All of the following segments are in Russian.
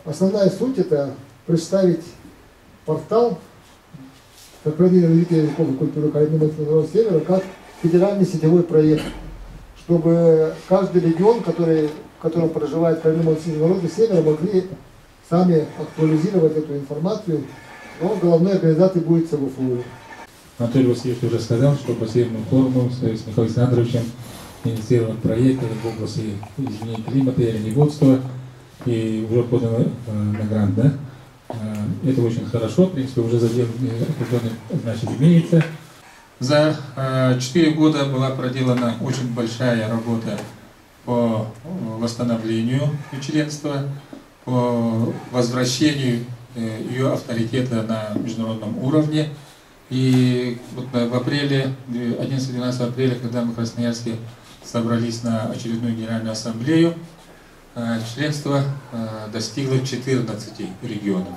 Основная суть — это представить портал сохранения развития языков и культуры коренных народов Севера как федеральный сетевой проект, чтобы каждый регион, в котором проживают коренные народы Севера, могли сами актуализировать эту информацию, но головной организацией будет СВФУ. Анатолий Васильевич уже сказал, что по Северному форуму с Михаилом Александровичем инициирован проект в области изменения климата и оленеводства, и уже подан на грант, да? Это очень хорошо, в принципе, уже задел определенный, значит, имеется. За 4 года была проделана очень большая работа по восстановлению членства, по возвращению ее авторитета на международном уровне. И вот в апреле, 11-12 апреля, когда мы в Красноярске собрались на очередную Генеральную Ассамблею, членство достигло 14 регионов.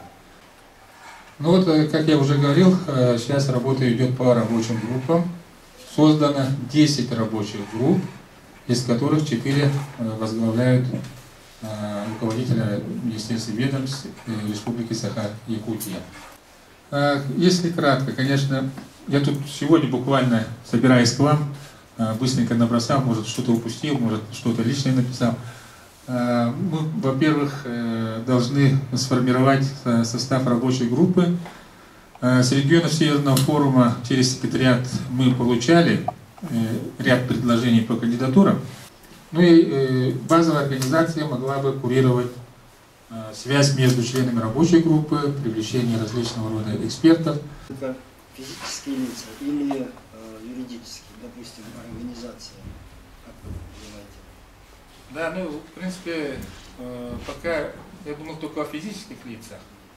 Ну вот, как я уже говорил, сейчас работа идет по рабочим группам. Создано 10 рабочих групп, из которых 4 возглавляют руководителя Министерства ведомств Республики Саха-Якутия. Если кратко, конечно, я тут сегодня буквально, собираясь к вам, быстренько набросал, может что-то упустил, может что-то лишнее написал. Мы, во-первых, должны сформировать состав рабочей группы. С регионов Северного форума через секретариат мы получали ряд предложений по кандидатурам. Ну и базовая организация могла бы курировать связь между членами рабочей группы, привлечение различного рода экспертов. Это физические лица или юридические, допустим, организации? Как вы понимаете? Да, ну, в принципе, пока я думал только о физических лицах.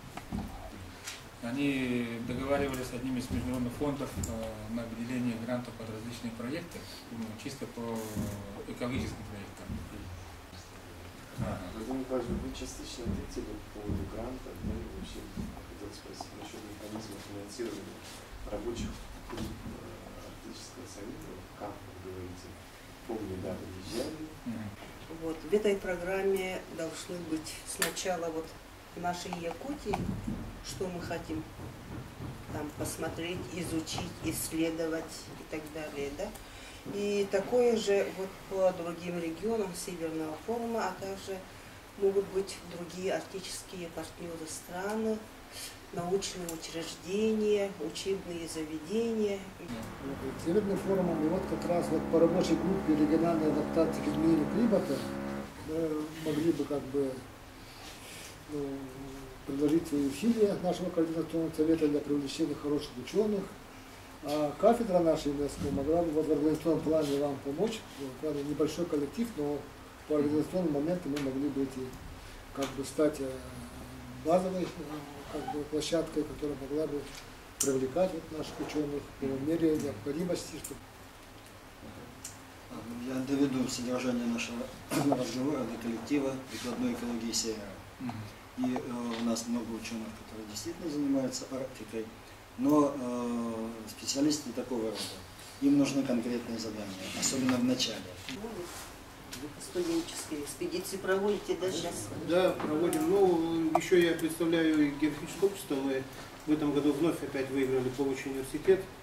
Они договаривались с одним из международных фондов на выделение грантов под различные проекты, чисто по экологическим проектам. Владимир Николаевич, вы частично ответили по поводу гранта, да, и вообще хотел спросить насчет механизма финансирования рабочих групп Арктического совета, как вы говорите, помню, да, выезжали. Вот, в этой программе должны быть сначала вот в нашей Якутии, что мы хотим там посмотреть, изучить, исследовать и так далее, да. И такое же вот по другим регионам Северного форума, а также могут быть другие арктические партнеры страны, научные учреждения, учебные заведения. Северный форум, и вот как раз вот по рабочей группе региональной адаптации к изменению климата мы могли бы как бы предложить свои усилия нашего координационного совета для привлечения хороших ученых. А кафедра наша ЮНЕСКО могла бы в организационном плане вам помочь. Небольшой коллектив, но по организационному моменту мы могли бы как бы стать базовой как бы площадкой, которая могла бы привлекать вот наших ученых по мере необходимости. Я доведу содержание нашего разговора до коллектива прикладной экологии Севера. И у нас много ученых, которые действительно занимаются Арктикой, но специалисты такого рода, им нужны конкретные задания, особенно в начале. Вы студенческие экспедиции проводите, да, сейчас? Да, проводим. Ну, еще я представляю геофизическое общество. Мы в этом году вновь опять выиграли плавучий университет.